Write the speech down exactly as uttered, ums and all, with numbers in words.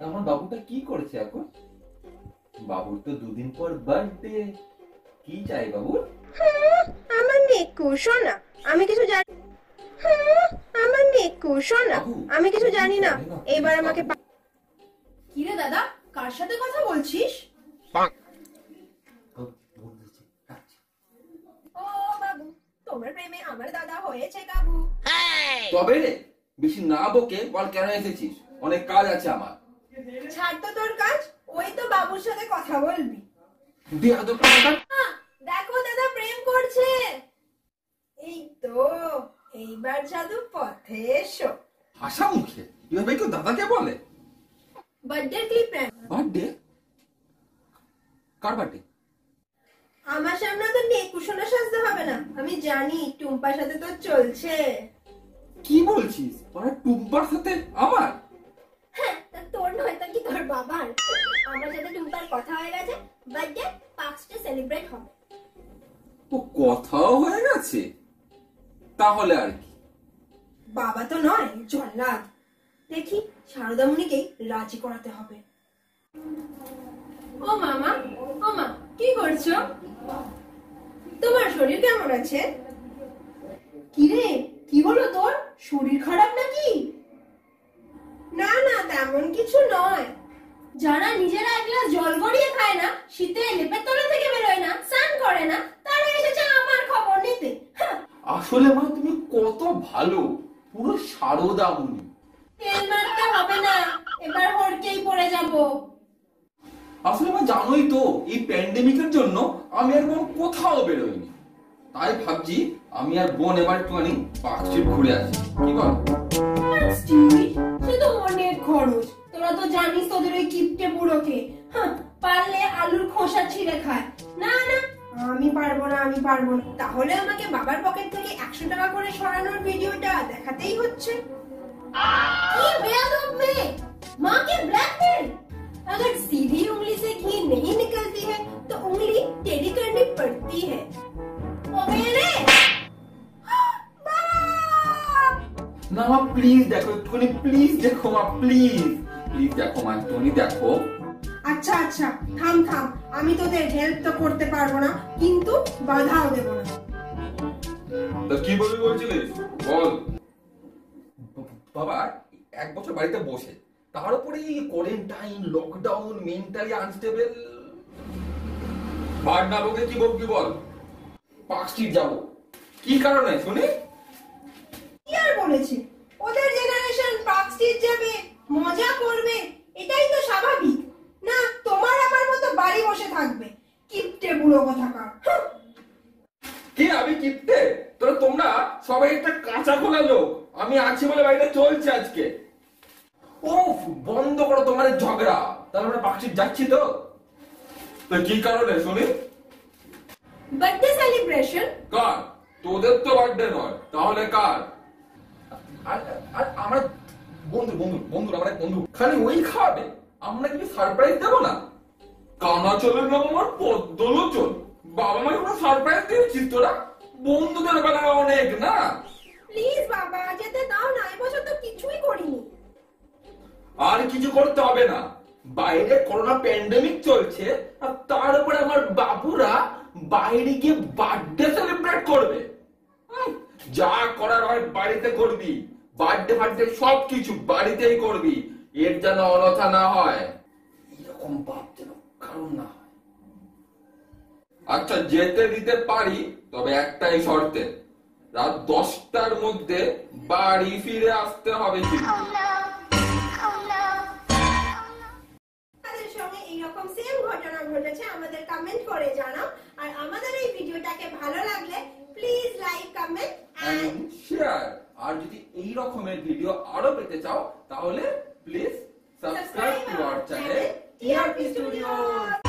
আমার বাবুটা কি করছে এখন? বাবুর তো দুদিন পর বার্থডে। কি চাই বাবুর? আমার নেকু শোনা, আমি কিছু জানি। আমার নেকু শোনা, আমি কিছু জানি না। এবার আমাকে কি রে দাদা, কার সাথে কথা বলছিস? ও বাবু, তোমার প্রেমে আমার দাদা হয়েছে কাবু। তবে রে বেশি না বকে বল কেন এসেছিস? অনেক কাজ আছে আমার। ছাড় তো তোর কাজ, ওই তো বাবুর সাথে কথা বলবি। দেখো দাদা প্রেম করছে। এই তো, এইবার জাদু পথে এসো। হাসা মুখে এভাবে কেউ দাদাকে বলে? বার্থডে ক্লিপ প্রেম। বার্থডে? কার বার্থডে? আমার সামনে তো নেকু শোনা সাজতে হবে না, আমি জানি টুম্পার সাথে তো চলছে। কি বলছিস? মানে টুম্পার সাথে আমার? হ্যাঁ, তোর নয় তো কি তোর বাবার। আমার সাথে টুম্পার কথা হয়ে গেছে, বার্থডে পাঁচটা সেলিব্রেট হবে। ও কথাও হয়ে গেছে? তাহলে আর কি। বাবা তো নয়, জল্লাদ। দেখি শারদামণিকেই রাজি করাতে হবে। ও মামা, ও মা, কি করছো? তোমার শরীর কেমন আছে? কি রে, কি হলো তোর? শরীর খারাপ নাকি? না না, তেমন কিছু নয়। যারা নিজেরা এক গ্লাস জল গড়িয়ে খায় না, শীতে লেপের তলা থেকে বেরোয় না, স্নান করে না, তারা এসেছে আমার খবর নিতে। আসলে মা তুমি কত ভালো, পুরো শারদামণি। তেল মারতে হবে না, এবার হড়কেই পড়ে যাব। আসলে মা জানোই তো এই প্যান্ডেমিকের জন্য আমি আর বোন কোথাও বেরোইনি। তাই ভাবছি আমি আর বোন এবার একটুখানি পার্কস্ট্রিট ঘুরে আসি। কি বল? সে তো অনেক খরচ। তোরা তো জানিস তোদের ওই কিপটে বুড়োকে। পারলে আলুর খোসা ছিঁড়ে খায়। না না, আমি পারবো না, আমি পারবো না। তাহলে আমাকে বাবার পকেট থেকে একশো টাকা করে সরানোর ভিডিওটা দেখাতেই হচ্ছে। কি বেয়াদব মেয়ে, माँ के ब्लैकमेल। अगर सीधी उंगली से घी नहीं निकलती है तो उंगली टेढ़ी करनी पड़ती है। ओ मेरे না মা প্লিজ দেখো একটুখানি, প্লিজ দেখো মা, প্লিজ প্লিজ দেখো মা, একটুখানি দেখো। আচ্ছা আচ্ছা, থাম থাম, আমি তোদের হেল্প তো করতে পারবো না, কিন্তু বাধাও দেব না। তো কি বলবি বলছিলিস বল। বাবা এক বছর বাড়িতে বসে, তার উপরে কোয়ারেন্টাইন, লকডাউন, মেন্টালি আনস্টেবল। বার না বকে কি বলবি বল। পার্কস্ট্রিট যাবো, কি কারণে শুনি? কি আর বলেছি, ওদের জেনারেশন পার্কস্ট্রিট যাবে, মজা করবে, এটাই তো স্বাভাবিক। না তোমার আমার মতো বাড়ি বসে থাকবে, কিপটে বুড়ো কোথাকার। কি আমি কিপটে? তোরা তোমরা সবাই একটা কাঁচা খোলা লোক, আমি আছি বলে বাড়িটা চলছে আজকে। ও বন্ধ করো তোমার ঝগড়া, তাহলে আমরা পার্কস্ট্রিট যাচ্ছি তো। তো কি কারণে শুনি? Birthday celebration. কার? তোদের তো বার্থডে নয়, তাহলে কার? আর আমরা বন্ধু বন্ধু বন্ধু আমরা বন্ধু, খালি ওই খাবে, আমরা কিছু সারপ্রাইজ দেবো না? কানা চলের নাম আমার পদ্মলোচন, বাবা মাকে কোনো সারপ্রাইজ দিয়েছিস তোরা? বন্ধুদের বেলা অনেক না। প্লিজ বাবা যেতে দাও না, এবছর তো কিছুই করিনি। আর কিছু করতে হবে না, বাইরে করোনা প্যান্ডেমিক চলছে, আর তার উপরে আমার বাবুরা বাইরে গিয়ে বার্থডে সেলিব্রেট করবে। যা করার হয় বাড়িতে করবি, বার্থডে ফার্থডে সবকিছু বাড়িতেই করবি, এর যেন অনথা না হয়, এরকম বাপ যেন কারণ না হয়। আচ্ছা যেতে দিতে পারি, তবে একটাই শর্তে, রাত দশটার মধ্যে বাড়ি ফিরে আসতে হবে। কিন্তু এইরকম সেম ঘটনা ঘটেছে আমাদের কমেন্ট করে জানাও। আর আমাদের এই ভিডিওটাকে ভালো লাগলে please like, comment and share. আর যদি এই রকমের ভিডিও আরো পেতে চাও তাহলে please subscribe to our channel TRP studios.